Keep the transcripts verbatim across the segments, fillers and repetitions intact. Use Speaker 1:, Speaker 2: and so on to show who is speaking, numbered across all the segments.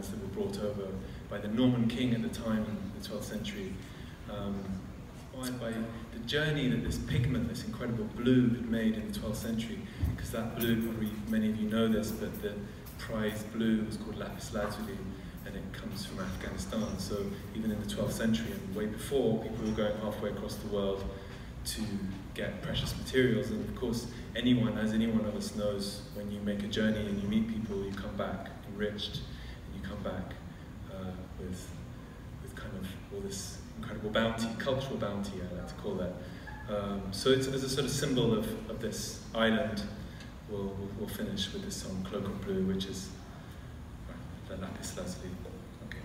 Speaker 1: designs that were brought over by the Norman king at the time in the twelfth century, um, inspired by the journey that this pigment, this incredible blue, had made in the twelfth century. Because that blue, probably many of you know this, but the prized blue was called lapis lazuli, and it comes from Afghanistan. So even in the twelfth century and way before, people were going halfway across the world to get precious materials. And of course, anyone, as any one of us knows, when you make a journey and you meet people, you come back enriched, and you come back uh, with, with kind of all this incredible bounty, cultural bounty, I like to call that. Um, so it's as a sort of symbol of, of this island, we'll, we'll, we'll finish with this song, Cloak of Blue, which is the lapis lazuli. Okay.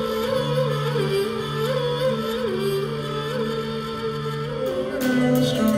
Speaker 2: Strong.